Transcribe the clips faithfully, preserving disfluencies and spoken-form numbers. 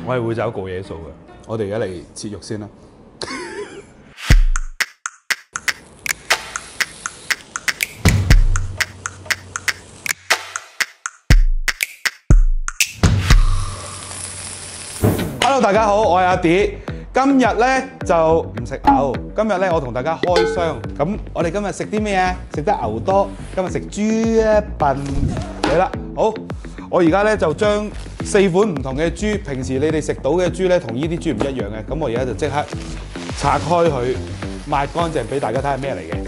我係會走過夜數嘅。我哋而家嚟切肉先啦。Hello， 大家好，我係阿 D。今日咧就唔食牛，今日咧我同大家開箱。咁我哋今日食啲咩啊？食得牛多，今日食豬笨嚟啦。好，我而家咧就將四款唔同嘅豬，平時你哋食到嘅豬咧，同呢啲豬唔一樣嘅。咁我而家就即刻拆開佢，抹乾淨俾大家睇下咩嚟嘅。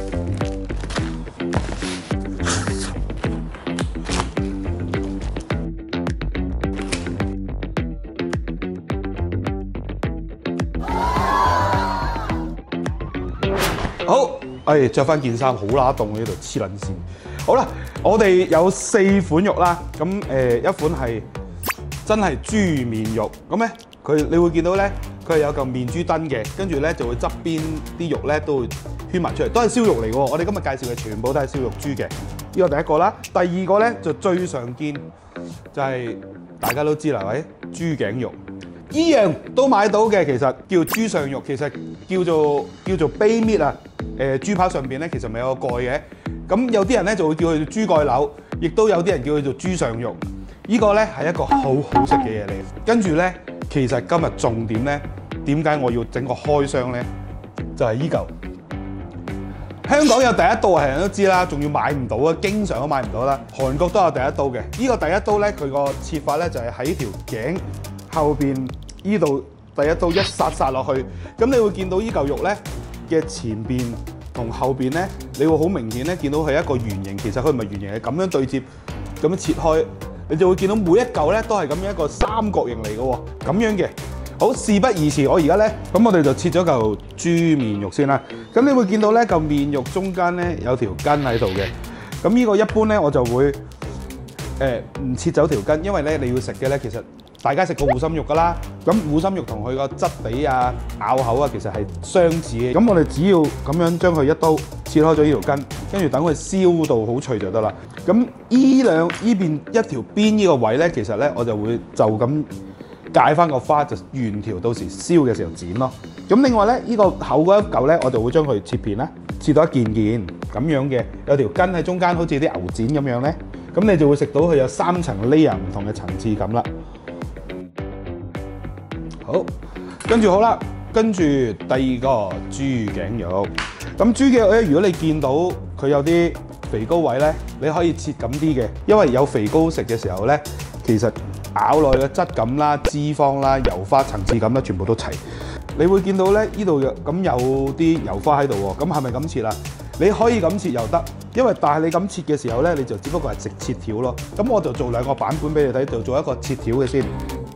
好，誒著翻件衫，好乸凍呢度黐撚線。好啦，我哋有四款肉啦，咁誒、呃、一款係真係豬面肉，咁咧佢你會見到咧，佢係有嚿面豬墩嘅，跟住咧就會側邊啲肉咧都會圈埋出嚟，都係燒肉嚟喎。我哋今日介紹嘅全部都係燒肉豬嘅，呢個第一個啦。第二個咧就最常見，就係、是、大家都知啦，係豬頸肉。依樣都買到嘅，其實叫豬上肉，其實叫做叫做卑搣啊。誒、呃、豬扒上邊咧，其實咪有個蓋嘅。咁有啲人咧就會叫佢做豬蓋柳，亦都有啲人叫佢做豬上肉。呢、這個咧係一個好好食嘅嘢嚟。跟住咧，其實今日重點咧，點解我要整個開箱咧？就係依嚿。香港有第一刀係人都知啦，仲要買唔到啊，經常都買唔到啦。韓國都有第一刀嘅。呢、這個第一刀咧，佢個切法咧就係喺條頸後邊依度第一刀一殺殺落去，咁你會見到依嚿肉咧嘅前邊同後邊咧，你會好明顯咧見到係一個圓形，其實佢唔係圓形，係咁樣對接，咁樣切開，你就會見到每一嚿咧都係咁樣一個三角形嚟嘅喎，咁樣嘅。好，事不宜遲，我而家咧，咁我哋就切咗嚿豬面肉先啦。咁你會見到咧嚿面肉中間咧有條筋喺度嘅，咁呢個一般咧我就會誒唔、呃、切走條筋，因為咧你要食嘅咧其實。大家食過護心肉㗎啦，咁護心肉同佢個質地啊、咬口啊，其實係相似嘅。咁我哋只要咁樣將佢一刀切開咗呢條筋，跟住等佢燒到好脆就得啦。咁依兩依邊一條邊呢個位咧，其實咧我就會就咁界翻個花，就圓條，到時燒嘅時候剪咯。咁另外咧，呢個厚嗰一嚿咧，我就會將佢切片啦，切到一件件咁樣嘅，有條筋喺中間，好似啲牛展咁樣咧。咁你就會食到佢有三層 layer 唔同嘅層次感啦。好，跟住好啦，跟住第二個豬頸肉。咁豬頸肉咧，如果你見到佢有啲肥膏位咧，你可以切咁啲嘅，因為有肥膏食嘅時候咧，其實咬落去嘅質感啦、脂肪啦、油花層次感啦，全部都齊。你會見到咧，呢度咁有啲油花喺度喎，咁係咪咁切啦？你可以咁切又得，因為但係你咁切嘅時候咧，你就只不過係直切條咯。咁我就做兩個版本俾你睇，就做一個切條嘅先。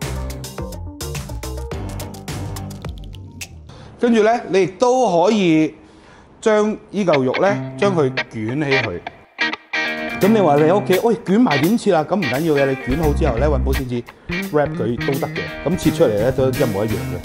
跟住咧，你亦都可以將依嚿肉咧，將佢捲起佢。咁你話你喺屋企，喂捲埋點切啊？咁唔緊要嘅，你捲好之後咧，揾保鮮紙 wrap 佢都得嘅。咁切出嚟咧都一模一樣嘅。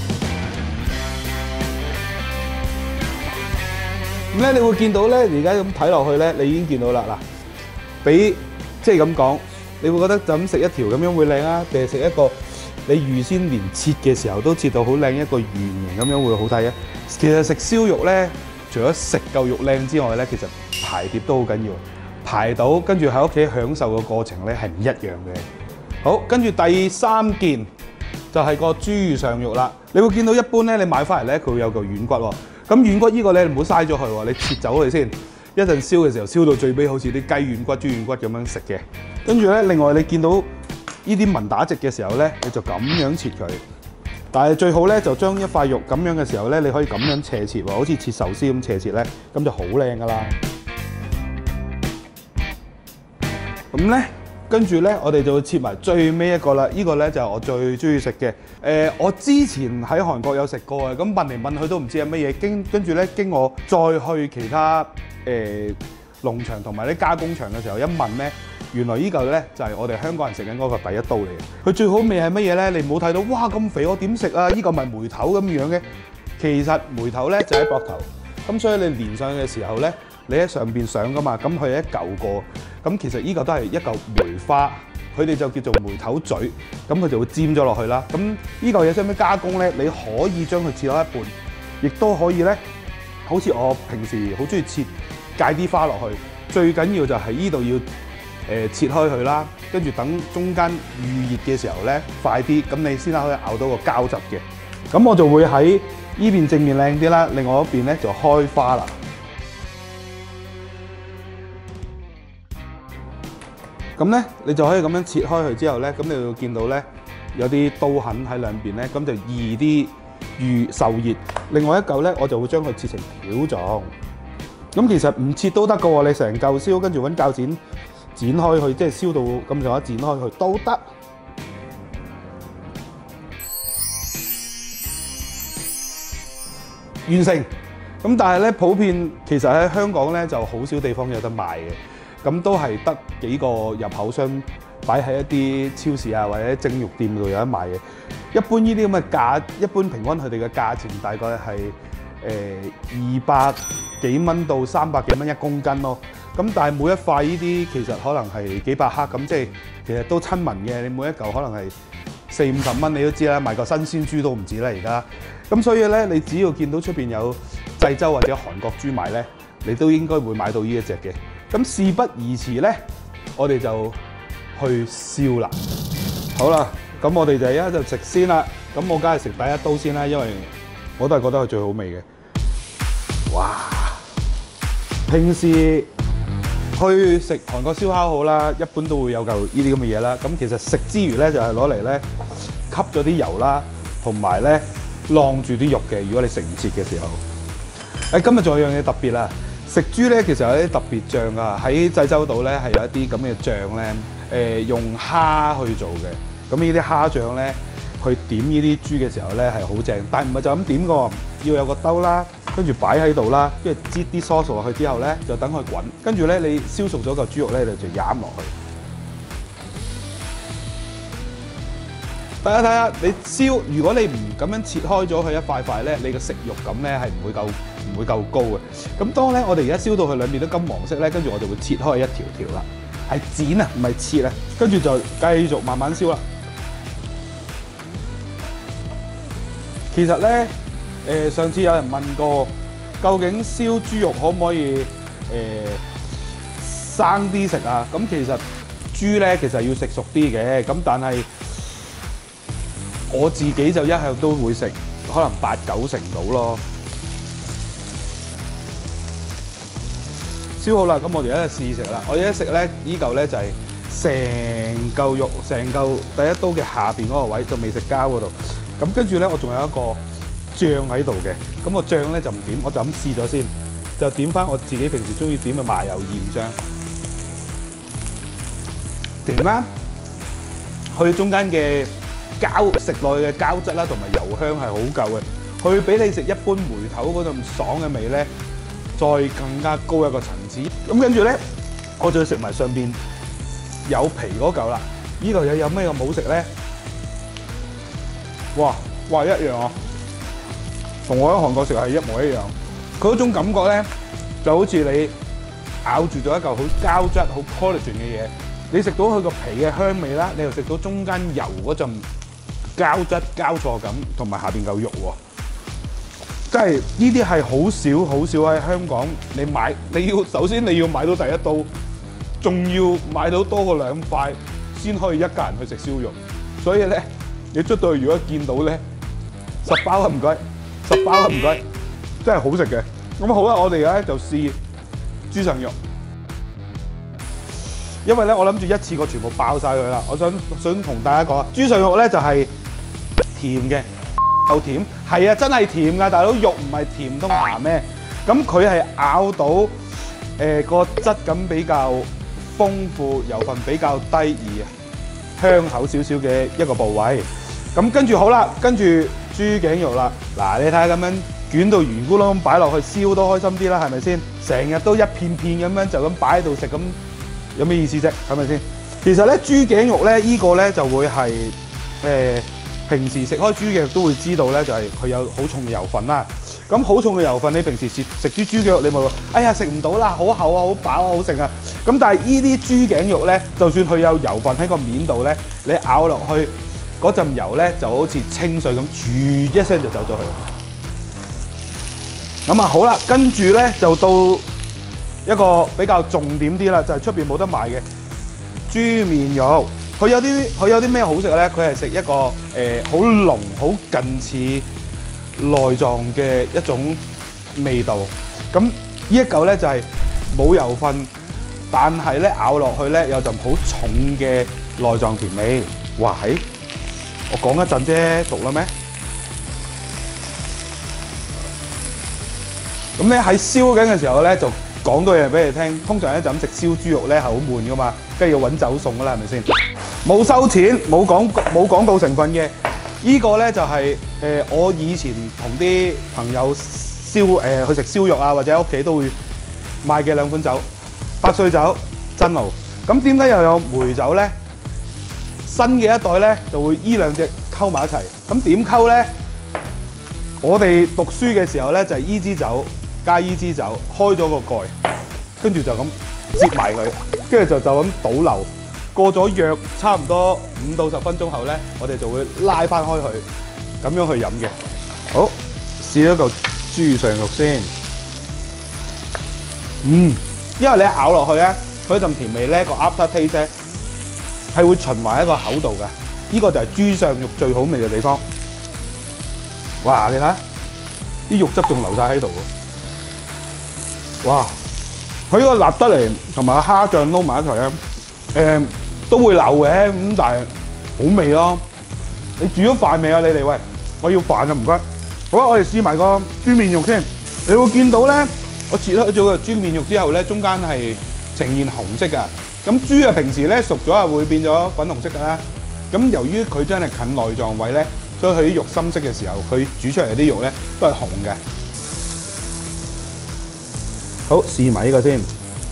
咁咧，你會見到咧，而家咁睇落去咧，你已經見到啦嗱，俾即係咁講，你會覺得就咁食一條咁樣會靚啊，定係食一個？你預先連切嘅時候都切到好靚一個圓形咁樣會好睇嘅。其實食燒肉咧，除咗食嚿肉靚之外咧，其實排碟都好緊要，排到跟住喺屋企享受嘅過程咧係唔一樣嘅。好，跟住第三件就係個豬上肉啦。你會見到一般咧，你買翻嚟咧佢會有嚿軟骨喎。咁軟骨呢個咧你唔好嘥咗佢喎，你切走佢先。一陣燒嘅時候燒到最尾好似啲雞軟骨、豬軟骨咁樣食嘅。跟住咧，另外你見到呢啲紋打直嘅時候咧，你就咁樣切佢。但係最好咧，就將一塊肉咁樣嘅時候咧，你可以咁樣斜切喎，好似切壽司咁斜切咧，咁就好靚噶啦。咁咧，跟住咧，我哋就會切埋最尾一個啦。呢個咧就係我最中意食嘅。誒，我之前喺韓國有食過嘅，咁問嚟問去都唔知係乜嘢。經跟住咧，經我再去其他誒農場同埋啲加工場嘅時候，一問咧。原來呢嚿咧就係我哋香港人食緊嗰個第一刀嚟嘅。佢最好味係乜嘢咧？你唔好睇到哇咁肥，我點食啊？呢個咪梅頭咁樣嘅。其實梅頭咧就喺膊頭，咁所以你連上嘅時候咧，你喺上邊上噶嘛，咁佢係一嚿過。咁其實呢嚿都係一嚿梅花佢哋就叫做梅頭嘴，咁佢就會尖咗落去啦。咁呢嚿嘢使唔使加工咧？你可以將佢切開一半，亦都可以咧，好似我平時好中意切芥啲花落去。最緊要就係呢度要誒、呃、切開佢啦，跟住等中間預熱嘅時候咧快啲，咁你先可以咬到個膠質嘅。咁我就會喺呢邊正面靚啲啦，另外一邊咧就開花啦。咁咧，你就可以咁樣切開佢之後咧，咁你會見到咧有啲刀痕喺兩邊咧，咁就易啲預受熱。另外一嚿咧，我就會將佢切成條狀。咁其實唔切都得噶喎，你成嚿燒，跟住揾鉸剪剪開佢，即係燒到咁上下剪開佢都得。完成。咁但係咧，普遍其實喺香港咧就好少地方有得賣嘅。咁都係得幾個入口商擺喺一啲超市啊，或者蒸肉店度有得賣嘅。一般呢啲咁嘅價，一般平均佢哋嘅價錢大概係誒二百幾蚊到三百幾蚊一公斤咯。咁但係每一塊呢啲其實可能係幾百克，咁即係其實都親民嘅。你每一嚿可能係四五十蚊，你都知啦，買個新鮮豬都唔止啦而家。咁所以咧，你只要見到出邊有濟州或者韓國豬賣咧，你都應該會買到呢一隻嘅。咁事不宜遲咧，我哋就去燒啦。好啦，咁我哋就而家就食先啦。咁我梗係食第一刀先啦，因為我都係覺得佢最好味嘅。哇！平時去食韓國燒烤好啦，一般都會有嚿呢啲咁嘅嘢啦。咁其實食之餘咧，就係攞嚟咧吸咗啲油啦，同埋咧晾住啲肉嘅。如果你食唔切嘅時候，誒今日仲有樣嘢特別啦。食豬咧，其實有啲特別醬㗎。喺濟州島咧係有一啲咁嘅醬咧，誒、呃、用蝦去做嘅。咁呢啲蝦醬咧，去點呢啲豬嘅時候咧係好正。但係唔係就咁點㗎，要有個兜啦，跟住擺喺度啦，跟住擠啲 sauce 落去之後咧，就等佢滾。跟住咧，你燒熟咗嚿豬肉咧，你就攬落去。睇下睇下，你燒，如果你唔咁樣切開咗佢一塊塊咧，你嘅食肉感咧係唔會夠唔會夠高嘅。咁當咧我哋而家燒到佢兩邊都金黃色咧，跟住我就會切開一條條啦，係剪啊，唔係切啊。跟住就繼續慢慢燒啦。其實咧，誒、呃、上次有人問過，究竟燒豬肉可唔可以誒、呃、生啲食啊？咁其實豬咧其實要食熟啲嘅，咁但係我自己就一向都會食，可能八九成到咯。燒好啦，咁我哋而家試食啦。我而家食咧，依嚿咧就係成嚿肉，成嚿第一刀嘅下邊嗰個位，就未食膠嗰度。咁跟住咧，我仲有一個醬喺度嘅。咁個醬咧就唔點，我就咁試咗先，就點翻我自己平時中意點嘅麻油鹽醬，點啦，去中間嘅膠食落去嘅膠質啦，同埋油香係好夠嘅，去俾你食一般梅頭嗰陣爽嘅味咧，再更加高一個層次。咁跟住咧，我就要食埋上邊有皮嗰嚿啦。呢嚿嘢有咩咁好食咧？哇哇一樣啊！同我喺韓國食係一模一樣。佢嗰種感覺咧，就好似你咬住咗一嚿好膠質、好 collagen 嘅嘢，你食到佢個皮嘅香味啦，你又食到中間油嗰陣膠質交錯感，同埋下邊嚿肉喎。即係呢啲係好少好少喺香港你買，你要首先你要買到第一刀，仲要買到多過兩塊，先可以一家人去食燒肉。所以咧，你出到去如果見到咧，十包啊唔該，十包啊唔該，真係好食嘅。咁好啦，我哋而家就試豬上肉，因為咧我諗住一次過全部爆晒佢啦。我想想同大家講啊，豬上肉咧就係甜嘅。夠甜，係啊，真係甜㗎，大佬肉唔係甜通鹹咩？咁佢係咬到誒、呃、個質感比較豐富，油分比較低而香口少少嘅一個部位。咁跟住好啦，跟住豬頸肉啦，嗱你睇下咁樣捲到圓咕窿咁擺落去燒都開心啲啦，係咪先？成日都一片片咁樣就咁擺喺度食，咁有咩意思啫？係咪先？其實咧豬頸肉咧依、這個咧就會係誒。呃平時食開豬嘅都會知道咧，就係佢有好重嘅油分啦。 咁好重嘅油份，你平時食食啲豬腳，你咪話：哎呀食唔到啦，好厚啊，好飽啊，好食啊！咁但係依啲豬頸肉咧，就算佢有油份喺個面度咧，你咬落去嗰陣油咧，就好似清水咁，啜一聲就走咗去。咁啊好啦，跟住咧就到一個比較重點啲啦，就係出邊冇得賣嘅豬面肉。佢有啲佢有啲咩好食咧？佢係食一個誒好濃、好近似內臟嘅一種味道。咁呢一嚿咧就係冇油分，但係咧咬落去咧有陣好重嘅內臟甜味。哇！係我講一陣啫，熟啦咩？咁咧喺燒緊嘅時候咧就講多嘢俾你聽。通常咧就咁食燒豬肉咧係好悶噶嘛，跟住要揾走餸噶啦，係咪先？冇收錢，冇廣冇廣告成分嘅。依個咧就係誒我以前同啲朋友燒誒去食燒肉啊，或者喺屋企都會賣嘅兩款酒，百歲酒、真露。咁點解又有梅酒咧？新嘅一代咧就會依兩隻溝埋一齊。咁點溝咧？我哋讀書嘅時候咧就係依支酒加依支酒，開咗個蓋，跟住就咁接埋佢，跟住就就咁倒流。過咗約差唔多五到十分鐘後咧，我哋就會拉翻開佢，咁樣去飲嘅。好，試一嚿豬上肉先。嗯，因為你咬落去咧，佢陣甜味咧個 after taste 咧係會循環喺個口度嘅。呢個就係豬上肉最好味嘅地方。哇！你睇下，啲肉汁仲流晒喺度喎。哇！佢呢個辣得嚟，同埋個蝦醬撈埋一齊咧，誒〜都會流嘅，咁但係好味咯。你煮咗飯未啊？你哋喂，我要飯啊，唔該。好啦，我哋試埋個豬面肉先。你會見到咧，我切開咗個豬面肉之後咧，中間係呈現紅色㗎。咁豬啊，平時咧熟咗啊會變咗粉紅色㗎啦。咁由於佢真係近內臟位咧，所以佢啲肉深色嘅時候，佢煮出嚟啲肉咧都係紅嘅。好，試埋呢個先。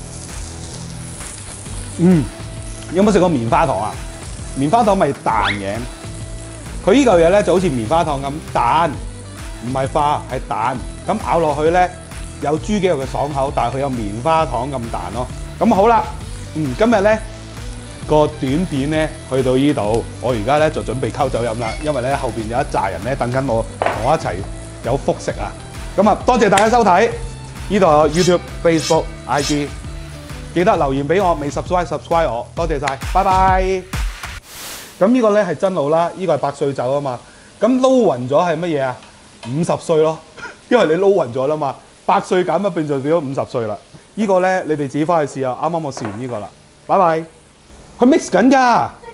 嗯。有冇食過棉花糖啊？棉花糖咪彈嘅，佢呢嚿嘢咧就好似棉花糖咁彈，唔係化係彈。咁咬落去咧有豬肌肉嘅爽口，但係佢有棉花糖咁彈咯。咁好啦，嗯，今日咧個短片咧去到呢度，我而家咧就準備溝酒飲啦，因為咧後邊有一紮人咧等緊我同我一齊有福食啊！咁啊，多謝大家收睇，呢度有 YouTube、Facebook、I G。記得留言俾我，未 subscribe subscribe 我，多謝晒，拜拜。咁呢個咧係真露啦，呢個係百歲酒啊嘛。咁撈勻咗係乜嘢啊？五十歲咯，因為你撈勻咗啦嘛。百歲減一變就變咗五十歲啦。呢個咧你哋自己翻去試啊。啱啱我試完呢個啦，拜拜。佢 mix 緊㗎。